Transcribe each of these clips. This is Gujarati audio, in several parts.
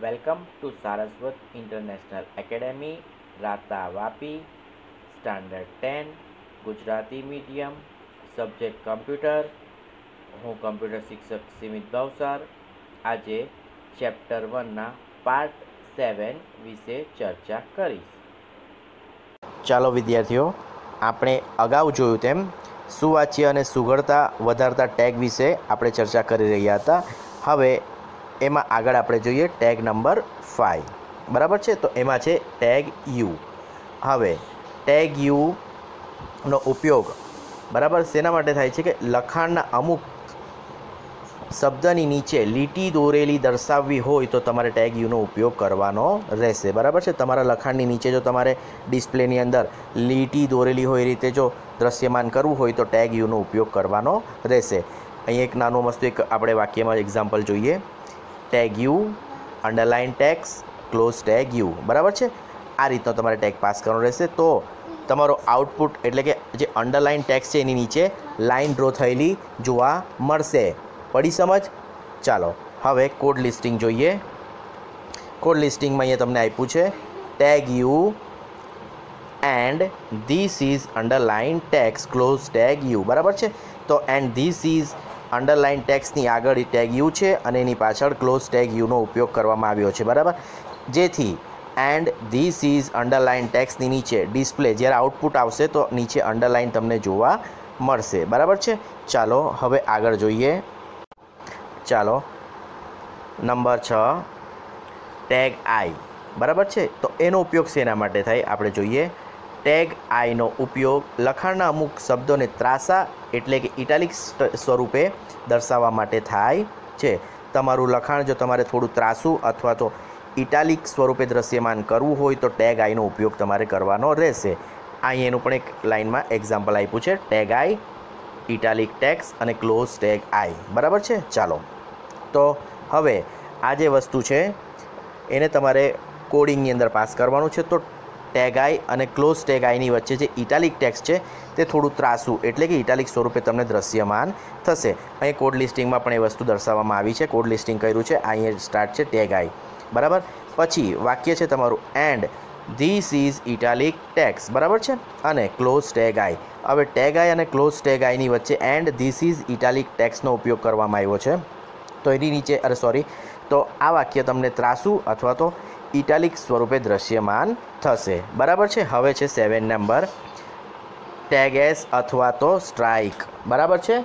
Welcome to Saraswat international academy, Rata Vapi, standard 10, Gujarati medium, subject computer. હું કમ્પ્યુટર શિક્ષક સિમિત ભાવસાર. આજે ચેપ્ટર 1ના પાર્ટ 7 વિશે ચર્ચા કરીશ. ચાલો વિદ્યાર્થીઓ, આપણે અગાઉ જોયું તેમ સુવાચ્ય અને સુઘડતા વધારતા ટેગ વિશે આપણે ચર્ચા કરી રહ્યા હતા. હવે એમાં આગળ આપણે જોઈએ ટેગ નંબર 5, બરાબર છે. તો એમાં છે ટેગ યુ. હવે ટેગ યુનો ઉપયોગ બરાબર શેના માટે થાય છે કે લખાણના અમુક શબ્દની નીચે લીટી દોરેલી દર્શાવવી હોય તો તમારે ટેગ યુનો ઉપયોગ કરવાનો રહેશે, બરાબર છે. તમારા લખાણની નીચે જો તમારે ડિસ્પ્લેની અંદર લીટી દોરેલી હોય એ રીતે જો દ્રશ્યમાન કરવું હોય તો ટેગ યુનો ઉપયોગ કરવાનો રહેશે. અહીં એક નાનું મસ્તું એક આપણે વાક્યમાં એક્ઝામ્પલ જોઈએ. Tag U, underline text, close tag U, બરાબર છે. આ રીતનો તમારે ટેગ પાસ કરવાનો રહેશે. તો તમારો આઉટપુટ એટલે કે જે અંડરલાઇન ટેક્સ છે એની નીચે લાઇન ડ્રો થયેલી જોવા મળશે. પડી સમજ? ચાલો હવે કોડ લિસ્ટિંગ જોઈએ. કોડ લિસ્ટિંગમાં અહીંયા તમને આપ્યું છે tag U and this is underline text close tag U, બરાબર છે. તો એન્ડ ધીસ ઇઝ અંડરલાઇન ટેક્સની આગળ ટેગ યુ છે અને એની પાછળ ક્લોઝ ટેગ યુનો ઉપયોગ કરવામાં આવ્યો છે, બરાબર. જેથી એન્ડ ધીસ ઇઝ અંડરલાઇન ટેક્સની નીચે ડિસ્પ્લે જ્યારે આઉટપુટ આવશે તો નીચે અંડરલાઇન તમને જોવા મળશે, બરાબર છે. ચાલો હવે આગળ જોઈએ. ચાલો નંબર 6 ટેગ આઈ, બરાબર છે. તો એનો ઉપયોગ શેના માટે થાય આપણે જોઈએ. ટેગ આઈનો ઉપયોગ લખાણના અમુક શબ્દોને ત્રાસા એટલે કે ઇટાલિક સ્વરૂપે દર્શાવવા માટે થાય છે. તમારું લખાણ જો તમારે થોડું ત્રાસું અથવા તો ઇટાલિક સ્વરૂપે દ્રશ્યમાન કરવું હોય તો ટેગ આઈનો ઉપયોગ તમારે કરવાનો રહેશે. અહીં એનું પણ એક લાઇનમાં એક્ઝામ્પલ આપ્યું છે ટેગ આઈ, ઇટાલિક ટેક્સ અને ક્લોઝ ટેગ આઈ, બરાબર છે. ચાલો તો હવે આ જે વસ્તુ છે એને તમારે કોડિંગની અંદર પાસ કરવાનું છે. તો ટેગ આઈ અને ક્લોઝ ટેગ આઈની વચ્ચે જે ઇટાલિક ટેક્સ્ટ છે તે થોડું ત્રાસું એટલે કે ઇટાલિક સ્વરૂપે તમને દ્રશ્યમાન થશે. અહીં કોડ લિસ્ટિંગમાં પણ એ વસ્તુ દર્શાવવામાં આવી છે. કોડ લિસ્ટિંગ કર્યું છે. અહીં સ્ટાર્ટ છે ટેગ આઈ, બરાબર. પછી વાક્ય છે તમારું and this is italic text, બરાબર છે, અને ક્લોઝ ટેગ આઈ. હવે ટેગ આઈ અને ક્લોઝ ટેગ આઈની વચ્ચે એન્ડ ધીસ ઇઝ ઇટાલિક ટેક્સનો ઉપયોગ કરવામાં આવ્યો છે. તો એની નીચે તો આ વાક્ય તમને ત્રાસું અથવા તો ઇટાલિક સ્વરૂપે દ્રશ્યમાન થશે, બરાબર છે. હવે છે 7 નંબર ટેગ એસ અથવા તો સ્ટ્રાઇક, બરાબર છે.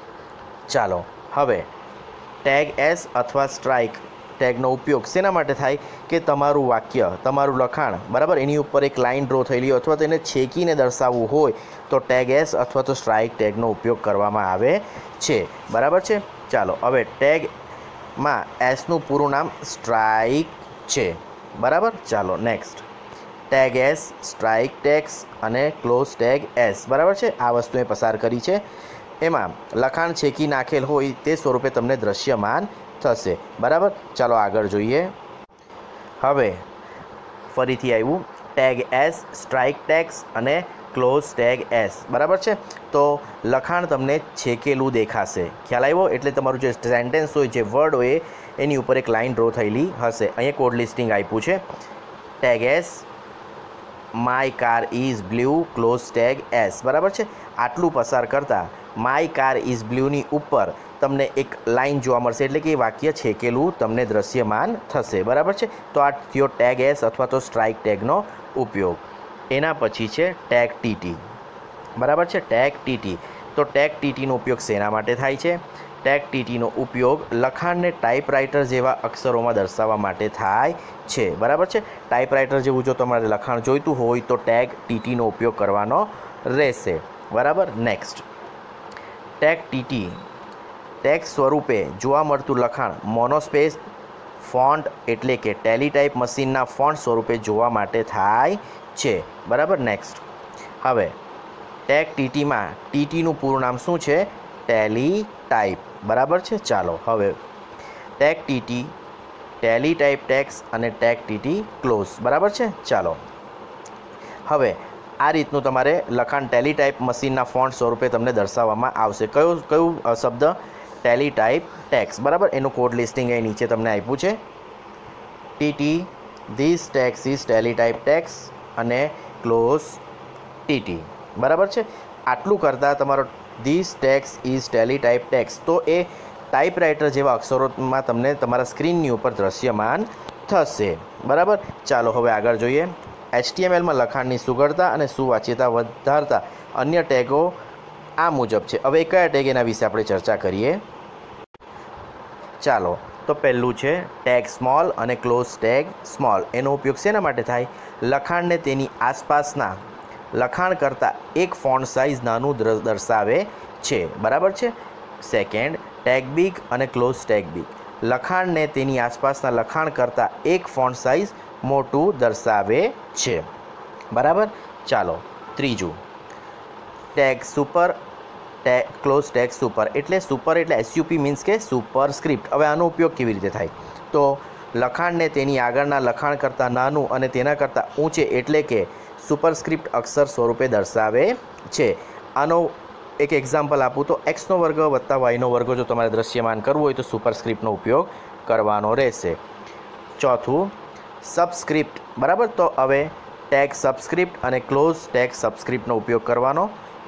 ચાલો હવે ટેગ એસ અથવા સ્ટ્રાઇક ટેગનો ઉપયોગ શેના માટે થાય કે તમારું વાક્ય, તમારું લખાણ, બરાબર, એની ઉપર એક લાઇન ડ્રો થયેલી અથવા તેને છેકીને દર્શાવવું હોય તો ટેગ એસ અથવા તો સ્ટ્રાઇક ટેગનો ઉપયોગ કરવામાં આવે છે, બરાબર છે. ચાલો હવે ટેગમાં એસનું પૂરું નામ સ્ટ્રાઇક છે, બરાબર. ચાલો next tag S, strike text અને ક્લોઝ ટેગ એસ, બરાબર છે. આ વસ્તુએ પસાર કરી છે. એમાં લખાણ છેકી નાખેલ હોય તે સ્વરૂપે તમને દ્રશ્યમાન થશે, બરાબર. ચાલો આગળ જોઈએ. હવે ફરીથી આવ્યું ટેગ એસ, સ્ટ્રાઇક ટેક્સ અને ક્લોઝ ટેગ એસ, બરાબર છે. તો લખાણ તમને છેકેલું દેખાશે, ખ્યાલ આવ્યો? એટલે તમારું જે સેન્ટેન્સ હોય, જે વર્ડ હોય એની ઉપર એક લાઇન ડ્રો થયેલી હશે. અહીંયા કોડ લિસ્ટિંગ આપ્યું છે tag S, my car is blue, close tag S, બરાબર છે. આટલું પસાર કરતાં માય કાર ઇઝ બ્લુની ઉપર તમને એક લાઇન જોવા મળશે એટલે કે એ વાક્ય છેકેલું તમને દ્રશ્યમાન થશે, બરાબર છે. તો આ થયો ટેગ એસ અથવા તો સ્ટ્રાઇક ટેગનો ઉપયોગ. એના પછી છે ટેગ ટીટી, બરાબર છે. Tag TT. તો ટેગ ટીટીનો ઉપયોગ શેના માટે થાય છે? ટેગ ટીટીનો ઉપયોગ લખાણને ટાઈપરાઇટર જેવા અક્ષરોમાં દર્શાવવા માટે થાય છે, બરાબર છે. ટાઈપરાઇટર જેવું જો તમારે લખાણ જોઈતું હોય તો ટેગ ટીટીનો ઉપયોગ કરવાનો રહેશે, બરાબર. નેક્સ્ટ ટેગ ટીટી ટેગ સ્વરૂપે જોવા મળતું લખાણ મોનોસ્પેસ ફોન્ટ એટલે કે ટેલીટાઇપ મશીનના ફોન્ટ સ્વરૂપે જોવા માટે થાય છે, બરાબર. નેક્સ્ટ હવે ટેગ ટીટીમાં ટીટીનું પૂરું નામ શું છે? ટેલીટાઇપ, બરાબર છે. ચાલો હવે ટેગ ટીટી, ટેલીટાઇપ ટેક્સ અને ટેગ ટીટી ક્લોઝ, બરાબર છે. ચાલો હવે આ રીતનું તમારે લખાણ ટેલીટાઇપ મશીનના ફોન્ટ સ્વરૂપે તમને દર્શાવવામાં આવશે. કયું શબ્દ? ટેલીટાઇપ ટેક્સ, બરાબર. એનું કોડ લિસ્ટિંગ અહીં નીચે તમને આપ્યું છે. TT, this text is teletype text અને ક્લોઝ ટીટી. બરાબર છે. આટલું કરતાં તમારો this text is teletype text તો એ ટાઈપરાઇટર જેવા અક્ષરોમાં તમને તમારા સ્ક્રીનની ઉપર દ્રશ્યમાન થશે. બરાબર. ચાલો હવે આગળ જોઈએ. HTMLમાં લખાણની સુઘડતા અને સુવાચ્યતા વધારતા અન્ય ટેગો આ મુજબ છે. હવે કયા ટેગ એના વિશે આપણે ચર્ચા કરીએ. ચાલો, તો પહેલું છે ટેગ સ્મોલ અને ક્લોઝ ટેગ સ્મોલ. એનો ઉપયોગ શેના માટે થાય? લખાણને તેની આસપાસના લખાણ કરતાં એક ફોન્ટ સાઇઝ નાનું દર્શાવે છે. બરાબર છે. સેકન્ડ, ટેગ બિગ અને ક્લોઝ ટેગ બિગ. લખાણને તેની આસપાસના લખાણ કરતાં એક ફોન્ટ સાઇઝ મોટું દર્શાવે છે. બરાબર. ચાલો, ત્રીજું tag super close tag super. એટલે સુપર એટલે SUP મીન્સ કે સુપરસ્ક્રિપ્ટ. હવે આનો ઉપયોગ કેવી રીતે થાય? તો લખાણને તેની આગળના લખાણ કરતાં નાનું અને તેના કરતાં ઊંચે એટલે કે સુપરસ્ક્રિપ્ટ અક્ષર સ્વરૂપે દર્શાવે છે. આનો એક એક્ઝામ્પલ આપું તો x² + y² જો તમારે દ્રશ્યમાન કરવું હોય તો સુપરસ્ક્રિપ્ટનો ઉપયોગ કરવાનો રહેશે. ચોથું સબસ્ક્રિપ્ટ. બરાબર. તો હવે ટેગ સબસ્ક્રિપ્ટ અને ક્લોઝ ટેગ સબસ્ક્રિપ્ટનો ઉપયોગ કરવાનો.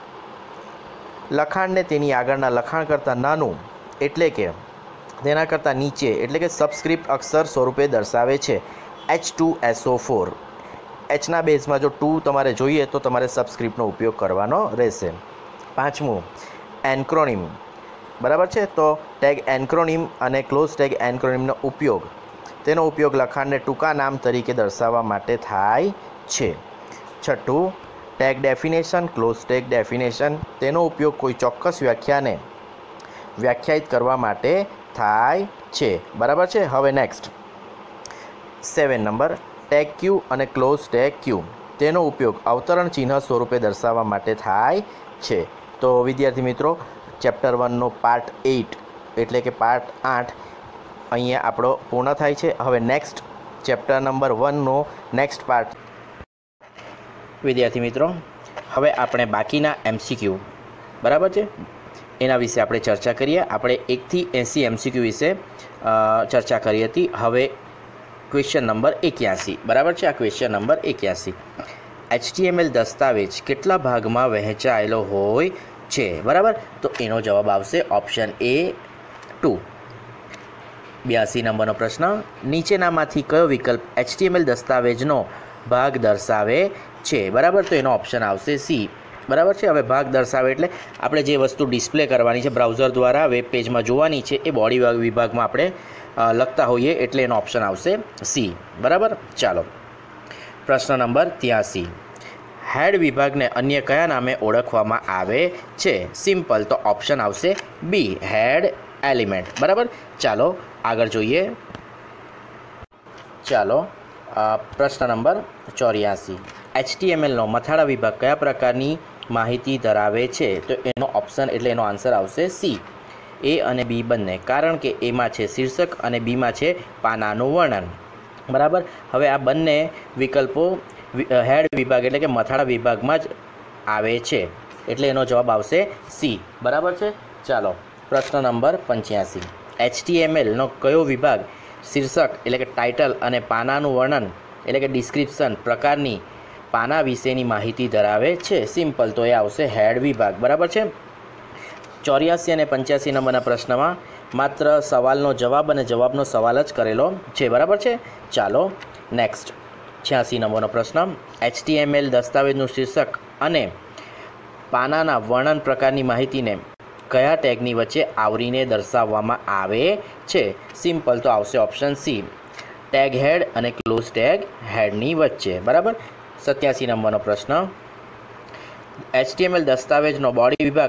લખાણને તેની આગળના લખાણ કરતાં નાનું એટલે કે તેના કરતાં નીચે એટલે કે સબસ્ક્રિપ્ટ અક્ષર સ્વરૂપે દર્શાવે છે. H2SO4. એચના બેઝમાં જો 2 તમારે જોઈએ તો તમારે સબસ્ક્રિપ્ટનો ઉપયોગ કરવાનો રહેશે. પાંચમું એન્ક્રોનિમ. બરાબર છે. તો ટેગ એન્ક્રોનિમ અને ક્લોઝ ટેગ એન્ક્રોનિમનો ઉપયોગ તેનો ઉપયોગ લખાણને ટૂંકા નામ તરીકે દર્શાવવા માટે થાય છે. છઠ્ઠું tag definition close tag definition. તેનો ઉપયોગ કોઈ ચોક્કસ વ્યાખ્યાને વ્યાખ્યાયિત કરવા માટે થાય છે. બરાબર છે. હવે નેક્સ્ટ 7 નંબર ટેગ ક્યુ અને ક્લોઝ ટેગ ક્યુ. તેનો ઉપયોગ અવતરણ ચિહ્ન સ્વરૂપે દર્શાવવા માટે થાય છે. તો વિદ્યાર્થી મિત્રો, ચેપ્ટર 1નો પાર્ટ 8 એટલે કે પાર્ટ 8 અહીંયા આપણો પૂર્ણ થાય છે. હવે નેક્સ્ટ ચેપ્ટર નંબર 1નો નેક્સ્ટ પાર્ટ. વિદ્યાર્થી મિત્રો, હવે આપણે બાકીના MCQ બરાબર છે એના વિશે આપણે ચર્ચા કરીએ. આપણે 1 થી 80 MCQ વિશે ચર્ચા કરી હતી. હવે ક્વેશ્ચન નંબર 81. બરાબર છે. આ ક્વેશ્ચન નંબર 81. HTML દસ્તાવેજ કેટલા ભાગમાં વહેંચાયેલો હોય છે? બરાબર. તો એનો જવાબ આવશે ઓપ્શન A 2. 82 નંબરનો પ્રશ્ન. નીચેનામાંથી કયો વિકલ્પ HTML દસ્તાવેજનો ભાગ દર્શાવે છે? બરાબર. તો એનો ઓપ્શન આવશે C. બરાબર છે. હવે ભાગ દર્શાવે એટલે આપણે જે વસ્તુ ડિસ્પ્લે કરવાની છે બ્રાઉઝર દ્વારા વેબ પેજમાં જોવાની છે એ બોડી વિભાગમાં આપણે લખતા હોઈએ એટલે એનો ઓપ્શન આવશે C. બરાબર. ચાલો, પ્રશ્ન નંબર 83. હેડ વિભાગને અન્ય કયા નામે ઓળખવામાં આવે છે? સિમ્પલ. તો ઓપ્શન આવશે B હેડ એલિમેન્ટ. બરાબર. ચાલો આગળ જોઈએ. ચાલો, પ્રશ્ન નંબર 84. HTMLનો મથાળા વિભાગ કયા પ્રકારની માહિતી ધરાવે છે? તો એનો ઓપ્શન એટલે એનો આન્સર આવશે C A અને B બંને. કારણ કે એમાં છે શીર્ષક અને બીમાં છે પાનાનું વર્ણન. બરાબર. હવે આ બંને વિકલ્પો હેડ વિભાગ એટલે કે મથાળા વિભાગમાં જ આવે છે એટલે એનો જવાબ આવશે C. બરાબર છે. ચાલો, પ્રશ્ન નંબર 85. HTMLનો કયો વિભાગ શીર્ષક એટલે કે ટાઇટલ અને પાનાનું વર્ણન એટલે કે ડિસ્ક્રિપ્શન પ્રકારની પાના વિશેની માહિતી ધરાવે છે? સિમ્પલ. તો એ આવશે હેડ વિભાગ. બરાબર છે. 84 અને 85 નંબરના પ્રશ્નમાં માત્ર સવાલનો જવાબ અને જવાબનો સવાલ જ કરેલો છે. બરાબર છે. ચાલો નેક્સ્ટ 86 નંબરનો પ્રશ્ન. HTML દસ્તાવેજનું શીર્ષક અને પાનાના વર્ણન પ્રકારની માહિતીને કયા ટેગની વચ્ચે આવરીને દર્શાવવામાં આવે છે? સિમ્પલ. તો આવશે ઓપ્શન C ટેગ હેડ અને ક્લોઝ ટેગ હેડની વચ્ચે. બરાબર. 87 નંબરનો પ્રશ્ન. HTML દસ્તાવેજનો બોડી વિભાગ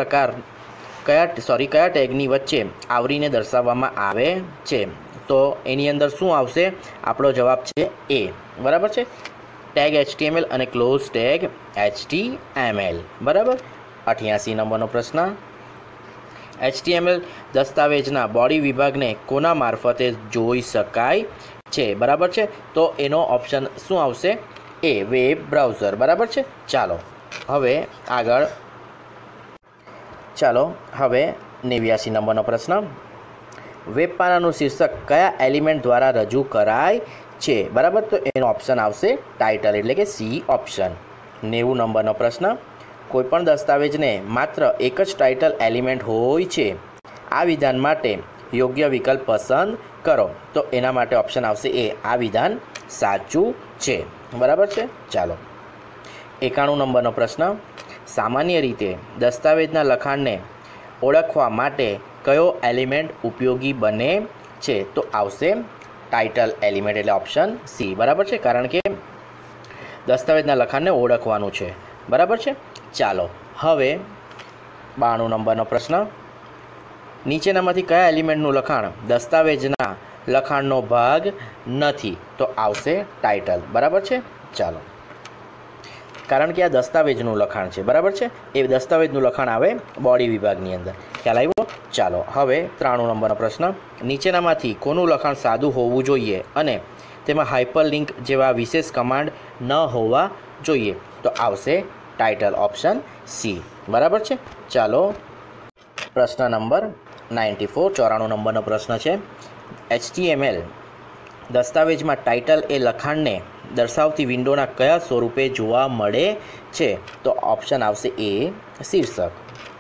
કયા ટેગની વચ્ચે આવરીને દર્શાવવામાં આવે છે? તો એની અંદર શું આવશે? આપણો જવાબ છે A. બરાબર છે. ટેગ HTML અને ક્લોઝ ટેગ HTML. બરાબર. 88 નંબરનો પ્રશ્ન. HTML દસ્તાવેજના બોડી વિભાગને કોના મારફતે જોઈ શકાય છે? બરાબર છે. તો એનો ઓપ્શન શું આવશે? A web browser. બરાબર છે. ચાલો હવે આગળ. ચાલો હવે 89 નંબરનો પ્રશ્ન. વેબ પાનાનું શીર્ષક કયા એલિમેન્ટ દ્વારા રજૂ કરાય છે? બરાબર, તો એનો ઓપ્શન આવશે ટાઇટલ, એટલે કે સી ઓપ્શન. 90 નંબરનો પ્રશ્ન. કોઈપણ દસ્તાવેજને માત્ર એક જ ટાઇટલ એલિમેન્ટ હોય છે. આ વિધાન માટે યોગ્ય વિકલ્પ પસંદ કરો. તો એના માટે ઓપ્શન આવશે એ. આ વિધાન સાચું છે. બરાબર છે. ચાલો, 91 નંબરનો પ્રશ્ન. સામાન્ય રીતે દસ્તાવેજના લખાણને ઓળખવા માટે કયો એલિમેન્ટ ઉપયોગી બને છે? તો આવશે ટાઇટલ એલિમેન્ટ, એટલે ઓપ્શન સી. બરાબર છે, કારણ કે દસ્તાવેજના લખાણને ઓળખવાનું છે. બરાબર છે. ચાલો, હવે 92 નંબરનો પ્રશ્ન. નીચેનામાંથી કયા એલિમેન્ટનું લખાણ દસ્તાવેજના લખાણનો ભાગ નથી? તો આવશે ટાઇટલ. બરાબર છે. ચાલો, કારણ કે આ દસ્તાવેજનું લખાણ છે. બરાબર છે, એ દસ્તાવેજનું લખાણ આવે બોડી વિભાગની અંદર. ખ્યાલ આવ્યો? ચાલો, હવે 93 નંબરનો પ્રશ્ન. નીચેનામાંથી કોનું લખાણ સાદું હોવું જોઈએ અને તેમાં હાઇપરલિંક જેવા વિશેષ કમાન્ડ ન હોવા જોઈએ? તો આવશે ટાઇટલ, ઓપ્શન સી. બરાબર છે. ચાલો, પ્રશ્ન નંબર 94, 94 નંબરનો પ્રશ્ન છે. HTML દસ્તાવેજમાં ટાઇટલ એ લખાણને દર્શાવતી વિન્ડોના કયા સ્વરૂપે જોવા મળે છે? તો ઓપ્શન આવશે એ, શીર્ષક.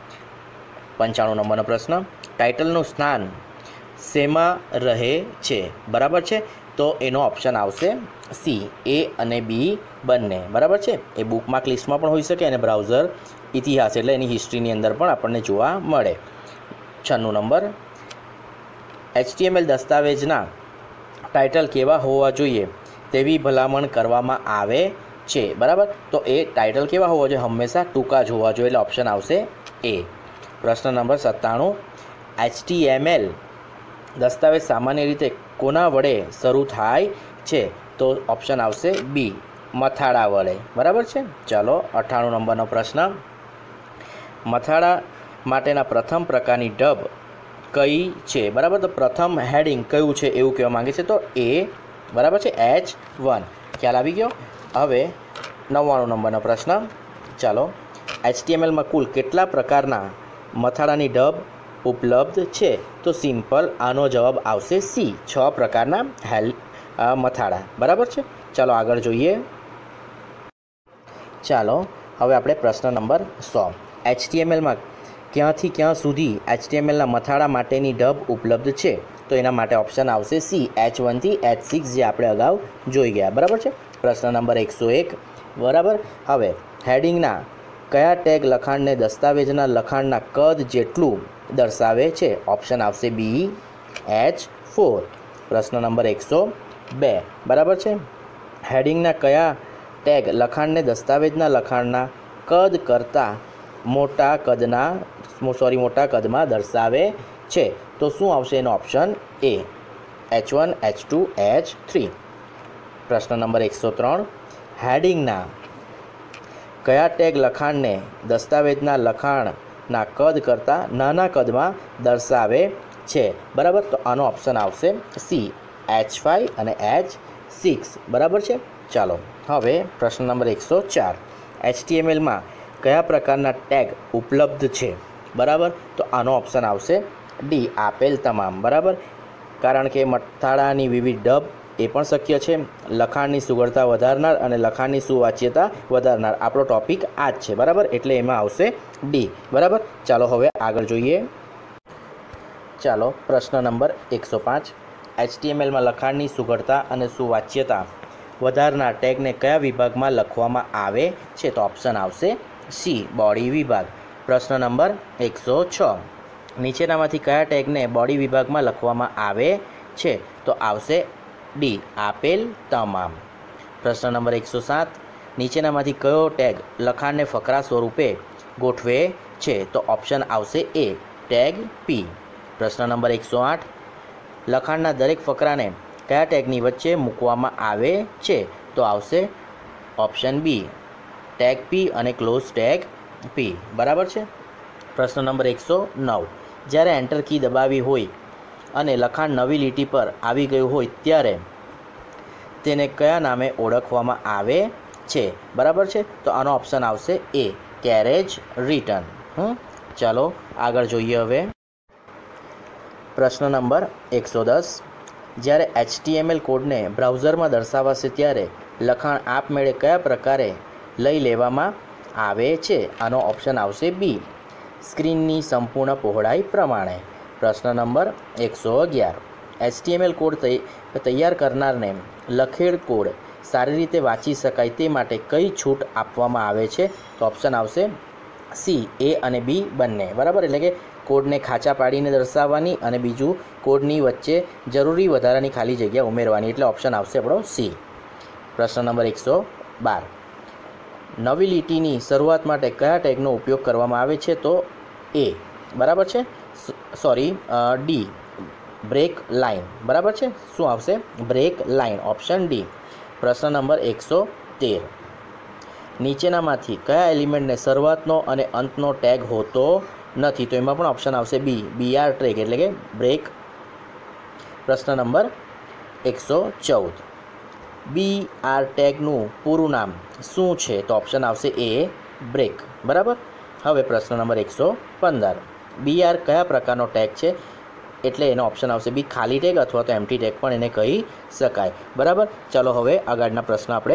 95 નંબરનો પ્રશ્ન. ટાઇટલનું સ્થાન શેમાં રહે છે? બરાબર છે, તો એનો ઓપ્શન આવશે સી, એ અને બી બંને. બરાબર છે, એ બુકમાર્ક લિસ્ટમાં પણ હોઈ શકે અને બ્રાઉઝર ઇતિહાસ એટલે એની હિસ્ટ્રીની અંદર પણ આપણને જોવા મળે. 96 નંબર. HTML દસ્તાવેજના ટાઇટલ કેવા હોવા જોઈએ તેવી ભલામણ કરવામાં આવે છે? બરાબર, તો એ ટાઇટલ કેવા હોવા જોઈએ? હંમેશા ટૂંકા જ હોવા જોઈએ, એટલે ઓપ્શન આવશે એ. પ્રશ્ન નંબર 97. HTML દસ્તાવેજ સામાન્ય રીતે કોના વડે શરૂ થાય છે? તો ઓપ્શન આવશે બી, મથાળા વડે. બરાબર છે. ચાલો, 98 નંબરનો પ્રશ્ન. મથાળા માટેના પ્રથમ પ્રકારની ઢબ કઈ છે? બરાબર, તો પ્રથમ હેડિંગ કયું છે એવું કહેવા માંગે છે? તો એ. બરાબર છે, H1. ખ્યાલ આવી ગયો? હવે 99 નંબરનો પ્રશ્ન. ચાલો, HTMLમાં કુલ કેટલા પ્રકારના મથાળાની ઢબ ઉપલબ્ધ છે? તો સિમ્પલ, આનો જવાબ આવશે સી, 6 પ્રકારના મથાળા. બરાબર છે. ચાલો, આગળ જોઈએ. ચાલો, હવે આપણે પ્રશ્ન નંબર 100. HTMLમાં ક્યાંથી ક્યાં સુધી HTMLના મથાળા માટેની ઢબ ઉપલબ્ધ છે? તો એના માટે ઓપ્શન આવશે સી, H1 થી H6, જે આપણે અગાઉ જોઈ ગયા. બરાબર છે. પ્રશ્ન નંબર 101. બરાબર, હવે હેડિંગના કયા ટેગ લખાણને દસ્તાવેજના લખાણના કદ જેટલું દર્શાવે છે? ઓપ્શન આવશે બી, H4. પ્રશ્ન નંબર 102. બરાબર છે, હેડિંગના કયા ટેગ લખાણને દસ્તાવેજના લખાણના કદ કરતાં મોટા કદમાં દર્શાવે છે? તો શું આવશે એનો ઓપ્શન? એ, H1, H2, H3. પ્રશ્ન નંબર 103. હેડિંગના કયા ટેગ લખાણને દસ્તાવેજના લખાણના કદ કરતાં નાના કદમાં દર્શાવે છે? બરાબર, તો આનો ઓપ્શન આવશે સી, H5 અને H6. બરાબર છે. ચાલો, હવે પ્રશ્ન નંબર 104. HTMLમાં કયા પ્રકારના ટેગ ઉપલબ્ધ છે? બરાબર, તો આનો ઓપ્શન આવશે ડી, આપેલ તમામ. બરાબર, કારણ કે મથાળાની વિવિધ ઢબ એ પણ શક્ય છે. લખાણની સુઘડતા વધારનાર અને લખાણની સુવાચ્યતા વધારનાર, આપણો ટોપિક આ જ છે. બરાબર, એટલે એમાં આવશે ડી. બરાબર. ચાલો, હવે આગળ જોઈએ. ચાલો, પ્રશ્ન નંબર 105. HTMLમાં લખાણની સુઘડતા અને સુવાચ્યતા વધારનાર ટેગને કયા વિભાગમાં લખવામાં આવે છે? તો ઓપ્શન આવશે સી, બોડી વિભાગ. પ્રશ્ન નંબર 106. નીચેનામાંથી કયા ટેગને બોડી વિભાગમાં લખવામાં આવે છે? તો આવશે ડી, આપેલ તમામ. પ્રશ્ન નંબર 107. નીચેનામાંથી કયો ટેગ લખાણને ફકરા સ્વરૂપે ગોઠવે છે? તો ઓપ્શન આવશે એ, ટેગ પી. પ્રશ્ન નંબર 108. લખાણના દરેક ફકરાને કયા ટેગની વચ્ચે મૂકવામાં આવે છે? તો આવશે ઓપ્શન બી, ટેગ પી અને ક્લોઝ ટેગ પી. બરાબર છે. પ્રશ્ન નંબર 109. જ્યારે એન્ટર કી દબાવી હોય અને લખાણ નવી લીટી પર આવી ગયું હોય ત્યારે તેને કયા નામે ઓળખવામાં આવે છે? બરાબર છે, તો આનો ઓપ્શન આવશે એ, કેરેજ રિટર્ન. ચાલો, આગળ જોઈએ. હવે પ્રશ્ન નંબર 110, જ્યારે HTML કોડને બ્રાઉઝરમાં દર્શાવાશે ત્યારે લખાણ આપમેળે કયા પ્રકારે લઈ લેવામાં આવે છે? આનો ઓપ્શન આવશે બી, સ્ક્રીનની સંપૂર્ણ પહોળાઈ પ્રમાણે. પ્રશ્ન નંબર 111, HTML કોડ તૈયાર કરનારને લખેલ કોડ સારી રીતે વાંચી શકાય તે માટે કઈ છૂટ આપવામાં આવે છે? તો ઓપ્શન આવશે સી, એ અને બી બંને. બરાબર, એટલે કે કોડને ખાંચા પાડીને દર્શાવવાની અને બીજું કોડની વચ્ચે જરૂરી વધારાની ખાલી જગ્યા ઉમેરવાની, એટલે ઓપ્શન આવશે આપણો સી. પ્રશ્ન નંબર 112, નવી લીટીની શરૂઆત માટે કયા ટેગનો ઉપયોગ કરવામાં આવે છે? તો એ, બરાબર છે, ડી, બ્રેક લાઇન. બરાબર છે, શું આવશે? Break line, option D. પ્રશ્ન નંબર 113, નીચેનામાંથી કયા એલિમેન્ટને શરૂઆતનો અને અંતનો ટેગ હોતો નથી? તો એમાં પણ ઓપ્શન આવશે બી, BR ટેગ એટલે કે બ્રેક. પ્રશ્ન નંબર 114, BR ટેગનું પૂરું નામ શું છે? તો ઓપ્શન આવશે એ, બ્રેક. બરાબર. હવે પ્રશ્ન નંબર 115, BR કયા પ્રકારનો ટેગ છે? એટલે એનો ઓપ્શન આવશે બી, ખાલી ટેગ અથવા તો એમ્પ્ટી ટેગ પણ એને કહી શકાય. બરાબર. ચાલો હવે આગળના પ્રશ્ન આપણે.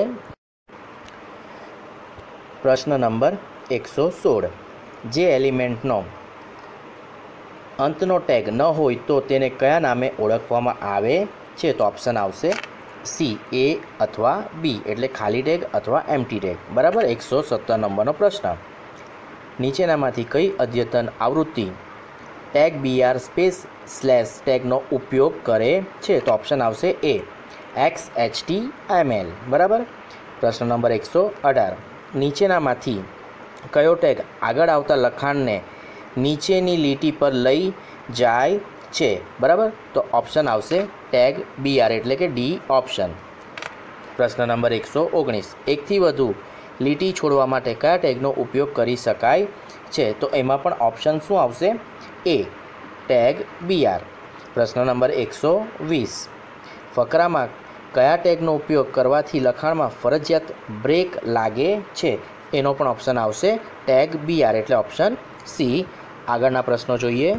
પ્રશ્ન નંબર 116, જે એલિમેન્ટનો અંતનો ટેગ ન હોય તો તેને કયા નામે ઓળખવામાં આવે છે? તો ઓપ્શન આવશે સી, એ અથવા બી એટલે ખાલી ટેગ અથવા એમ્પ્ટી ટેગ. બરાબર. 117 નંબરનો પ્રશ્ન, નીચેનામાંથી કઈ અદ્યતન આવૃત્તિ ટેગ BR સ્પેસ / ટેગનો ઉપયોગ કરે છે? તો ઓપ્શન આવશે એ, XHTML. બરાબર. પ્રશ્ન નંબર 118, નીચેનામાંથી કયો ટેગ આગળ આવતા લખાણને નીચેની લીટી પર લઈ જાય છે? બરાબર, તો ઓપ્શન આવશે ટેગ BR એટલે કે ડી ઓપ્શન. પ્રશ્ન નંબર 119, એકથી વધુ લીટી છોડવા માટે કયા ટેગનો ઉપયોગ કરી શકાય છે? તો એમાં પણ ઓપ્શન શું આવશે? A, tag BR. પ્રશ્ન નંબર 120, ફકરામાં કયા ટેગનો ઉપયોગ કરવાથી લખાણમાં ફરજિયાત બ્રેક લાગે છે? એનો પણ ઓપ્શન આવશે ટેગ BR એટલે ઓપ્શન સી. આગળના પ્રશ્નો જોઈએ.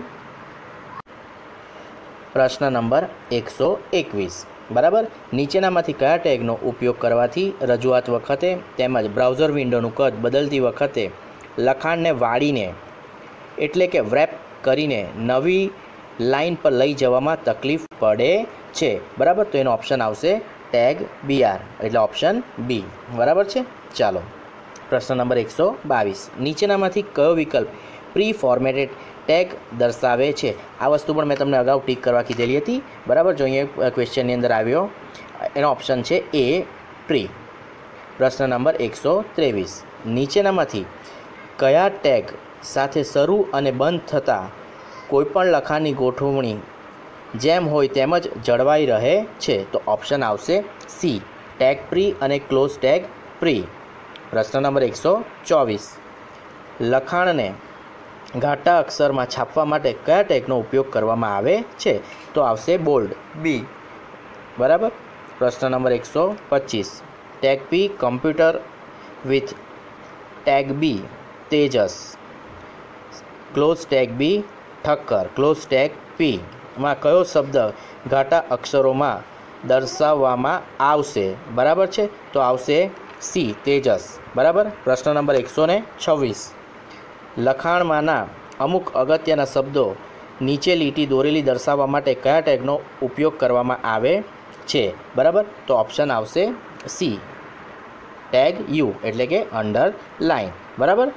પ્રશ્ન નંબર 121, બરાબર, નીચેનામાંથી કયા ટેગનો ઉપયોગ કરવાથી રજૂઆત વખતે તેમજ બ્રાઉઝર વિન્ડોનું કદ બદલતી વખતે લખાણને વાળીને એટલે કે વ્રેપ કરીને નવી લાઇન પર લઈ જવામાં તકલીફ પડે છે? બરાબર, તો એનો ઓપ્શન આવશે ટેગ BR એટલે ઓપ્શન બી. બરાબર છે. ચાલો પ્રશ્ન નંબર 122, નીચેનામાંથી કયો વિકલ્પ પ્રી ફોર્મેટેડ ટેગ દર્શાવે છે? આ વસ્તુ પણ મેં તમને અગાઉ ટીક કરવા કીધેલી હતી. બરાબર, જો અહીંયા ક્વેશ્ચનની અંદર આવ્યો એનો ઓપ્શન છે એ, પ્રી. પ્રશ્ન નંબર 123, નીચેનામાંથી કયા ટેગ સાથે શરૂ અને બંધ થતા કોઈપણ લખાણની ગોઠવણી જેમ હોય તેમ જ જળવાઈ રહે છે? તો ઓપ્શન આવશે સી, ટેગ પ્રી અને ક્લોઝ ટેગ પ્રી. પ્રશ્ન નંબર 124, લખાણને ઘાટા અક્ષરમાં છાપવા માટે કયા ટેગનો ઉપયોગ કરવામાં આવે છે? તો આવશે બોલ્ડ, બી. બરાબર. પ્રશ્ન નંબર 125, tag P computer with tag B Tejas, close tag B Thakkar, close tag P માં કયો શબ્દ ઘાટા અક્ષરોમાં દર્શાવવામાં આવશે? બરાબર છે, તો આવશે સી, તેજસ. બરાબર. પ્રશ્ન નંબર 126, લખાણમાંના અમુક અગત્યના શબ્દો નીચે લીટી દોરેલી દર્શાવવા માટે કયા ટેગનો ઉપયોગ કરવામાં આવે છે? બરાબર, તો ઓપ્શન આવશે સી, ટેગ યુ એટલે કે અંડરલાઇન. બરાબર.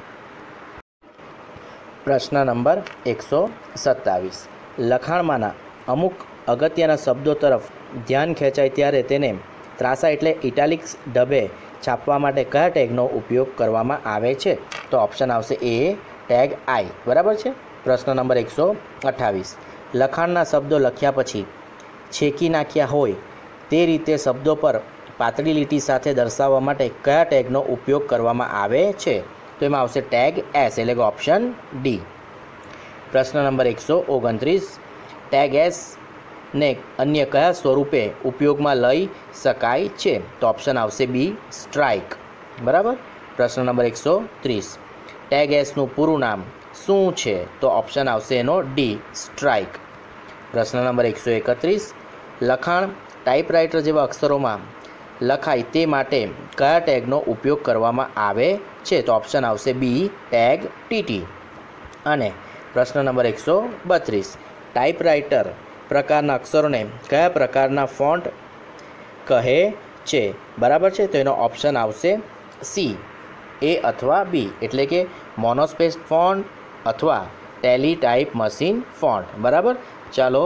પ્રશ્ન નંબર 127, લખાણમાંના અમુક અગત્યના શબ્દો તરફ ધ્યાન ખેંચાય ત્યારે તેને ત્રાસા એટલે ઇટાલિક્સ ઢબે છાપવા માટે કયા ટેગનો ઉપયોગ કરવામાં આવે છે? તો ઓપ્શન આવશે એ, ટેગ આઈ. બરાબર છે. પ્રશ્ન નંબર 128, લખાણના શબ્દો લખ્યા પછી છેકી નાખ્યા હોય તે રીતે શબ્દો પર પાતળી લીટી સાથે દર્શાવવા માટે કયા ટેગનો ઉપયોગ કરવામાં આવે છે? તો એમાં આવશે ટેગ એસ એટલે કે ઓપ્શન ડી. પ્રશ્ન નંબર 129, ટેગ એસ ને અન્ય કયા સ્વરૂપે ઉપયોગમાં લઈ શકાય છે? તો ઓપ્શન આવશે બી, સ્ટ્રાઇક. બરાબર. પ્રશ્ન નંબર 130, ટેગ એસનું પૂરું નામ શું છે? તો ઓપ્શન આવશે એનો ડી, સ્ટ્રાઇક. પ્રશ્ન નંબર 131, લખાણ ટાઈપરાઇટર જેવા અક્ષરોમાં લખાય તે માટે કયા ટેગનો ઉપયોગ કરવામાં આવે છે? તો ઓપ્શન આવશે બી, ટેગ ટીટી. અને પ્રશ્ન નંબર 132, ટાઈપરાઇટર પ્રકારના અક્ષરોને કયા પ્રકારના ફોન્ટ કહે છે? બરાબર છે, તો એનો ઓપ્શન આવશે સી, એ અથવા બી, એટલે કે મોનોસ્પેસ ફોન્ટ અથવા ટેલી ટાઈપ મશીન ફોન્ટ. બરાબર. ચાલો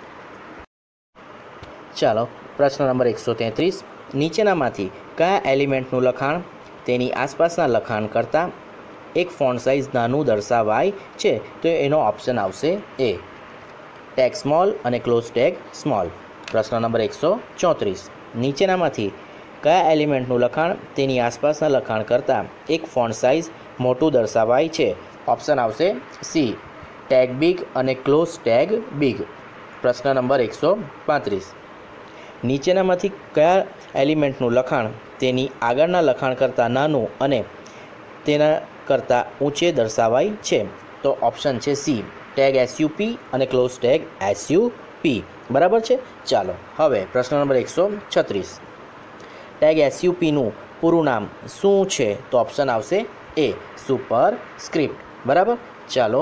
પ્રશ્ન નંબર 133, નીચેનામાંથી કયા એલિમેન્ટનું લખાણ તેની આસપાસના લખાણ કરતાં એક ફોન્ટ સાઇઝ નાનું દર્શાવાય છે? તો એનો ઓપ્શન આવશે એ, ટેગ સ્મોલ અને ક્લોઝ ટેગ સ્મોલ. પ્રશ્ન નંબર 134, નીચેનામાંથી કયા એલિમેન્ટનું લખાણ તેની આસપાસના લખાણ કરતાં એક ફોન્ટ સાઇઝ મોટું દર્શાવાય છે? ઓપ્શન આવશે સી, ટેગ બિગ અને ક્લોઝ ટેગ બિગ. પ્રશ્ન નંબર 135, નીચેનામાંથી કયા એલિમેન્ટનું લખાણ તેની આગળના લખાણ કરતાં નાનું અને તેના કરતાં ઊંચે દર્શાવાય છે? તો ઓપ્શન છે સી, ટેગ એસયુપી અને ક્લોઝ ટેગ એસયુપી. બરાબર છે. ચાલો હવે પ્રશ્ન નંબર 136, ટેગ એસયુપીનું પૂરું નામ શું છે? તો ઓપ્શન આવશે એ, સુપર સ્ક્રિપ્ટ. બરાબર. ચાલો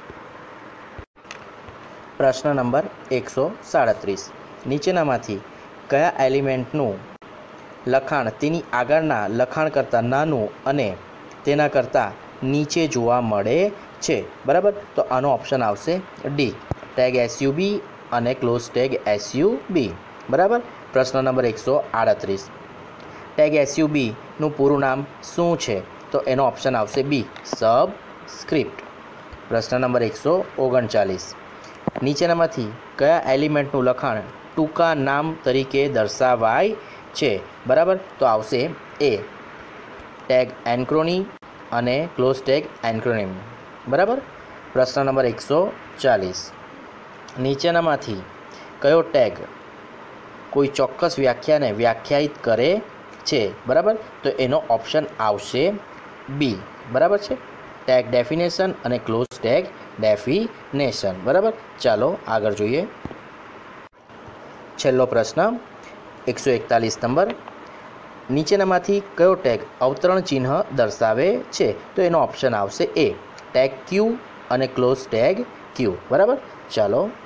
પ્રશ્ન નંબર 137, નીચેનામાંથી કયા એલિમેન્ટનું લખાણ તેની આગળના લખાણ કરતાં નાનું અને તેના કરતાં નીચે જોવા મળે છે? બરાબર. તો આનો ઓપ્શન આવશે ડી, ટેગ એસયુબી અને ક્લોઝ ટેગ એસયુબી. બરાબર. પ્રશ્ન નંબર 138, ટેગ એસયુબીનું પૂરું નામ શું છે? તો એનો ઓપ્શન આવશે બી, સબ સ્ક્રિપ્ટ. પ્રશ્ન નંબર 139, નીચેનામાંથી કયા એલિમેન્ટનું લખાણ ટૂંકા નામ તરીકે દર્શાવાય છે? બરાબર. તો આવશે એ, ટેગ એન્ક્રોની અને ક્લોઝ ટેગ એન્ક્રોનિમ. બરાબર. પ્રશ્ન નંબર 140, નીચેનામાંથી કયો ટેગ કોઈ ચોક્કસ વ્યાખ્યાને વ્યાખ્યાયિત કરે છે? બરાબર. તો એનો ઓપ્શન આવશે બી. બરાબર છે, ટેગ ડેફિનેશન અને ક્લોઝ ટેગ ડેફિનેશન. બરાબર. ચાલો આગળ જોઈએ. છેલ્લો પ્રશ્ન 141 નંબર, નીચેનામાંથી કયો ટેગ અવતરણ ચિહ્ન દર્શાવે છે? તો એનો ઓપ્શન આવશે એ, ટેગ ક્યુ અને ક્લોઝ ટેગ ક્યુ. બરાબર. ચાલો